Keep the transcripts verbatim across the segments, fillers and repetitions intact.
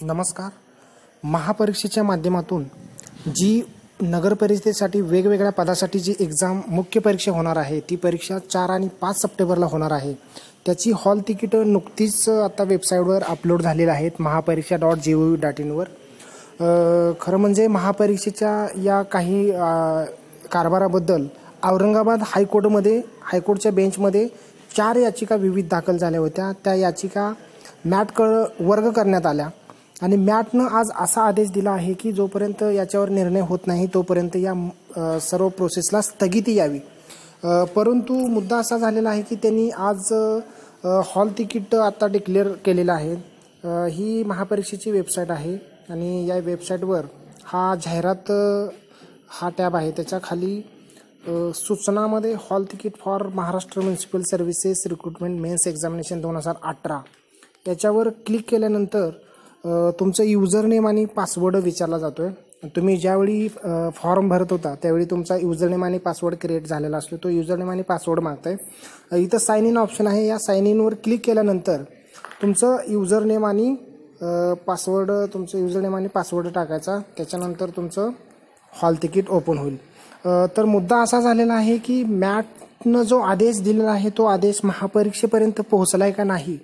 नमस्कार. महापरीक्षेच्या माध्यमातून जी नगरपरिषदेसाठी वेगवेगळ्या पदासाठी जी एक्झाम मुख्य परीक्षा होणार आहे ती परीक्षा चार आणि पाच सप्टेंबरला होणार आहे. त्याची हॉल तिकीटं नुकतीच आता वेबसाईटवर अपलोड झालेली आहेत Mahapariksha dot G O V dot इनवर. खरं म्हणजे महापरीक्षेच्या या काही कारभाराबद्दल औरंगाबाद हायकोर्टमध्ये हायकोर्टच्या बेंचमध्ये चार याचिका विविध दाखल झाल्या होत्या. त्या याचिका मॅटकडे वर्ग करण्यात आल्या आणि मॅटनं आज असा आदेश दिला आहे की जोपर्यंत याच्यावर निर्णय होत नाही तोपर्यंत या सर्व प्रोसेसला स्थगिती यावी. परंतु मुद्दा असा झालेला आहे की त्यांनी आज हॉल तिकीट आता डिक्लेअर केलेलं आहे. ही महापरीक्षेची वेबसाईट आहे आणि या वेबसाईटवर हा जाहिरात हा टॅब आहे. त्याच्या खाली सूचनामध्ये hall ticket for Maharashtra municipal services recruitment mains examination दोन हजार अठरा याच्यावर क्लिक केल्यानंतर तुमचं युजर नेम आणि पासवर्ड विचारला जातो आहे. तुम्ही ज्यावेळी फॉर्म भरत होता त्यावेळी तुमचा युजर नेम आणि पासवर्ड क्रिएट झालेला असतो. तो युजर नेम आणि पासवर्ड मागत आहे. इथं साइन इन ऑप्शन आहे. या साइन इनवर क्लिक केल्यानंतर तुमचं युजर नेम आणि पासवर्ड तुमचं युजर नेम आणि पासवर्ड टाकायचा. त्याच्यानंतर तुमचं हॉल तिकीट ओपन होईल. तर मुद्दा असा झालेला आहे की मॅटनं जो आदेश दिलेला आहे तो आदेश महापरीक्षेपर्यंत पोहोचला आहे का नाही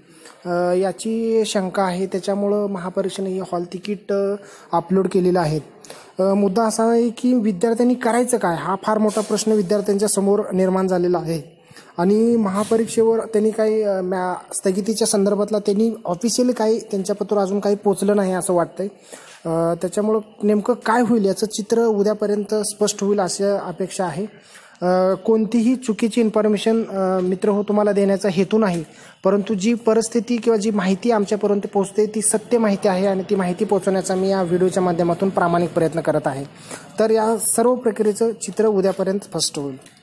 याची शंका आहे. त्याच्यामुळं महापरीक्षेने हे हॉल तिकीट अपलोड केलेलं आहे. मुद्दा असा आहे की विद्यार्थ्यांनी करायचं काय हा फार मोठा प्रश्न विद्यार्थ्यांच्या समोर निर्माण झालेला आहे आणि महापरीक्षेवर त्यांनी काही मॅ स्थगितीच्या संदर्भातला त्यांनी ऑफिशियली काही त्यांच्यापत्र अजून काही पोचलं नाही असं वाटतंय. त्याच्यामुळं नेमकं काय होईल याचं चित्र उद्यापर्यंत स्पष्ट होईल अशी अपेक्षा आहे. कोणतीही चुकीची इन्फॉर्मेशन मित्र हो तुम्हाला देण्याचा हेतू नाही, परंतु जी परिस्थिती किंवा जी माहिती आमच्यापर्यंत पोहोचते ती सत्य माहिती आहे आणि ती माहिती पोहोचवण्याचा मी या व्हिडिओच्या माध्यमातून प्रामाणिक प्रयत्न करत आहे. तर या सर्व प्रक्रियेचं चित्र उद्यापर्यंत स्पष्ट होईल.